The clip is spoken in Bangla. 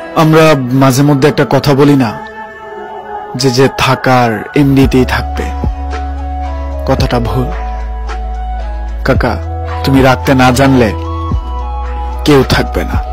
আমরা মাঝে মধ্যে একটা কথা বলি না, যে যে থাকার এমনিতেই থাকবে। কথাটা ভুল কাকা, তুমি রাখতে না জানলে কেউ থাকবে না।